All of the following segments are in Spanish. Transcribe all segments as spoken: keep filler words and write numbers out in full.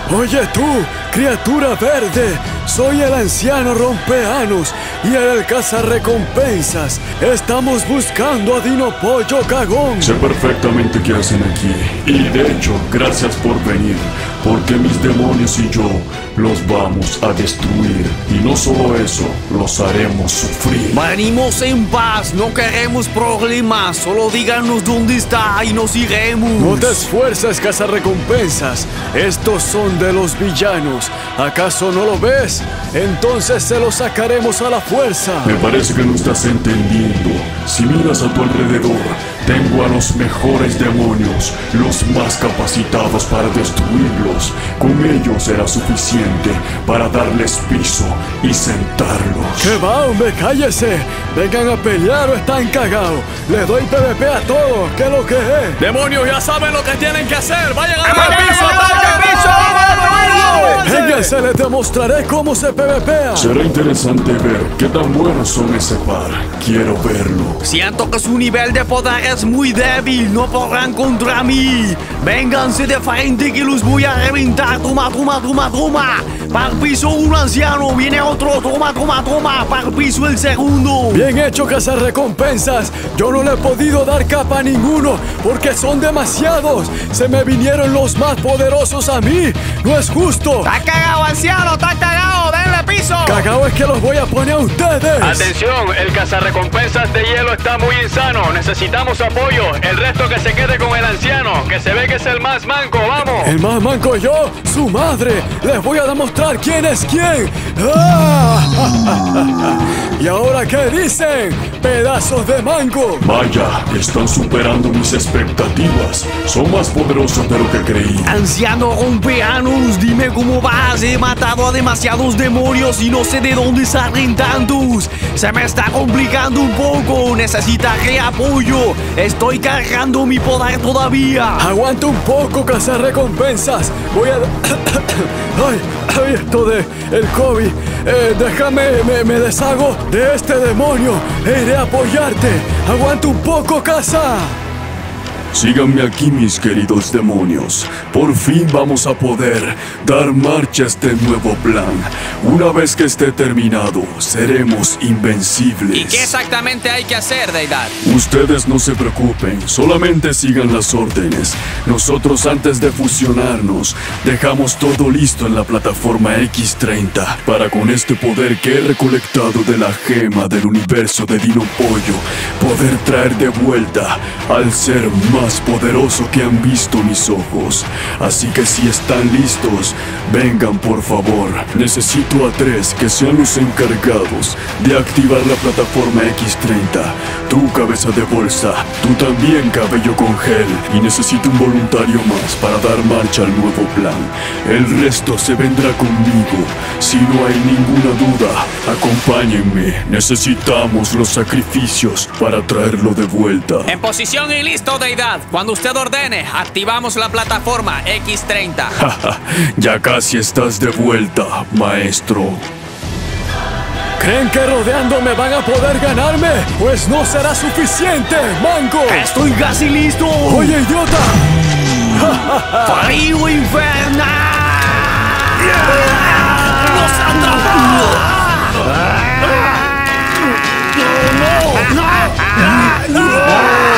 Oye tú, criatura verde, soy el anciano Rompeanos y el cazarrecompensas. Estamos buscando a Dino Pollo Cagón. Sé perfectamente qué hacen aquí. Y de hecho, gracias por venir, porque mis demonios y yo los vamos a destruir. Y no solo eso, los haremos sufrir. Venimos en paz, no queremos problemas. Solo díganos dónde está y nos iremos. No te esfuerces, cazarrecompensas. Estos son de los villanos. ¿Acaso no lo ves? Entonces se los sacaremos a la fuerza. Me parece que no estás entendiendo. Si miras a tu alrededor, tengo a los mejores demonios, los más capacitados para destruirlos. Con ellos será suficiente para darles piso y sentarlos. ¿Qué va, hombre? ¡Cállese! ¿Vengan a pelear o están cagados? Les doy P V P a todos. ¿Qué es lo que es? ¡Demonios, ya saben lo que tienen que hacer! ¡Vayan a ¡Ataque el piso! ¡Ataque ¡Ataque el piso! Vénganse, les demostraré cómo se PvPea. Será interesante ver qué tan buenos son ese par. Quiero verlo. Siento que su nivel de poder es muy débil. No podrán contra mí. Vénganse de frente que los voy a reventar. Toma, toma, toma, toma. Para el piso un anciano. Viene otro. Toma, toma, toma. Para el piso el segundo. Bien hecho, cazarrecompensas. Yo no le he podido dar capa a ninguno porque son demasiados. Se me vinieron los más poderosos a mí. No es justo. ¡Está cagado, anciano! ¡Está cagado! ¡Denle piso! Cagado es que los voy a poner a ustedes. Atención, el cazarrecompensas de hielo está muy insano. Necesitamos apoyo. El resto que se quede con el anciano, que se ve que es el más manco. ¡Vamos! El más manco yo, su madre. Les voy a demostrar quién es quién. ¡Ah! ¿Y ahora qué dicen? ¡Pedazos de manco! Vaya, están superando mis expectativas. Son más poderosos de lo que creí. Anciano Rompeanos, dime cómo vas. He matado a demasiados demonios y no sé de dónde salen tantos. Se me está complicando un poco. Necesitaré apoyo. Estoy cargando mi poder todavía. Aguanta un poco, cazarrecompensas. Voy a... ay, ay, esto de el COVID. Eh, déjame, me, me deshago de este demonio e iré a apoyarte. Aguanta un poco, caza. Síganme aquí, mis queridos demonios. Por fin vamos a poder dar marcha a este nuevo plan. Una vez que esté terminado, seremos invencibles. ¿Y qué exactamente hay que hacer, deidad? Ustedes no se preocupen, solamente sigan las órdenes. Nosotros, antes de fusionarnos, dejamos todo listo en la plataforma equis treinta para, con este poder que he recolectado de la gema del universo de Dino Pollo, poder traer de vuelta al ser más poderoso que han visto mis ojos. Así que si están listos, vengan por favor. Necesito a tres que sean los encargados de activar la plataforma equis treinta. Tú, cabeza de bolsa, tú también, cabello con gel. Y necesito un voluntario más para dar marcha al nuevo plan. El resto se vendrá conmigo. Si no hay ninguna duda, acompáñenme. Necesitamos los sacrificios para traerlo de vuelta. En posición y listo, deidad. Cuando usted ordene, activamos la plataforma equis treinta. Ya casi estás de vuelta, maestro. ¿Creen que rodeándome van a poder ganarme? Pues no será suficiente, manco. ¡Estoy casi listo! ¡Oye, idiota! ¡Frío infernal! ¡Nos atrapamos! ¡No! ¡No! ¡No!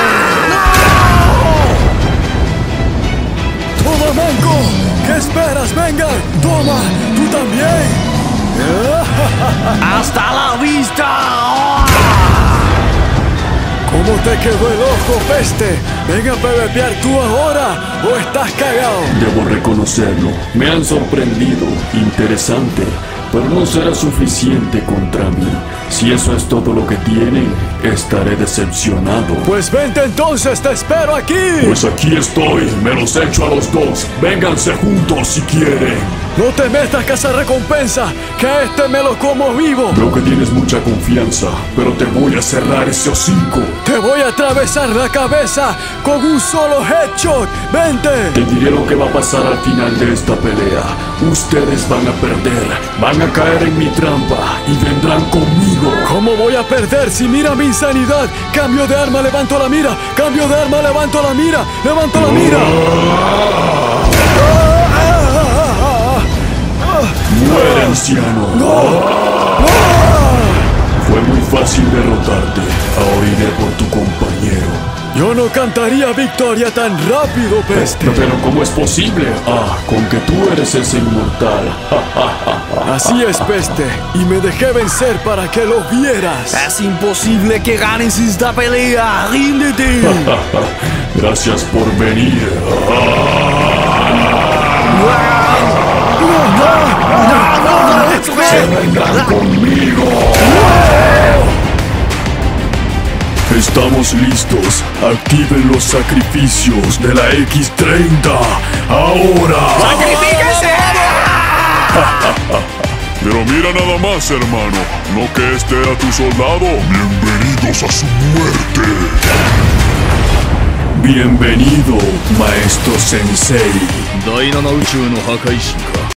¡Toma, manco! ¿Qué esperas? ¡Venga! ¡Toma! ¡Tú también! ¡Hasta la vista! ¿Cómo te quedó el ojo, peste? ¿Venga a PvPear tú ahora o estás cagado? Debo reconocerlo. Me han sorprendido. Interesante. Pero no será suficiente contra mí. Si eso es todo lo que tienen, estaré decepcionado. Pues vente entonces, te espero aquí. Pues aquí estoy, me los echo a los dos. Vénganse juntos si quieren. No te metas, cazarrecompensa, que este me lo como vivo. Veo que tienes mucha confianza, pero te voy a cerrar ese hocico. Te voy a atravesar la cabeza con un solo headshot. Vente. Te diré lo que va a pasar al final de esta pelea. Ustedes van a perder, van a caer en mi trampa y vendrán conmigo. ¿Cómo voy a perder si mira mi insanidad? Cambio de arma, levanto la mira. Cambio de arma, levanto la mira. Levanto la mira. anciano. Fue muy fácil derrotarte. Ahora iré por tu compañero. Yo no cantaría victoria tan rápido, peste. Pero, pero ¿cómo es posible? Ah, con que tú eres ese inmortal. Así es, peste. Y me dejé vencer para que lo vieras. Es imposible que ganes esta pelea. ¡Ríndete! Gracias por venir. ¡Se vengan conmigo! Estamos listos. Activen los sacrificios de la equis treinta. ¡Ahora! ¡Sacrifíquense! Pero mira nada más, hermano. ¿No que este era tu soldado? Bienvenidos a su muerte. Bienvenido, maestro Sensei. 第七宇宙の破壊神か。